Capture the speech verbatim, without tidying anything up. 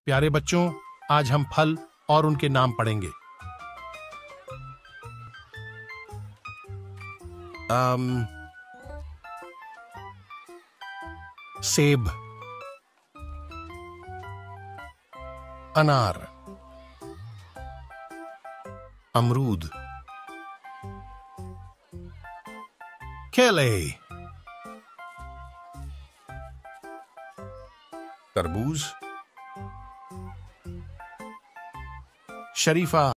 प्यारे बच्चों, आज हम फल और उनके नाम पढ़ेंगे। अम, सेब, अनार, अमरूद, केले, तरबूज, शरीफा,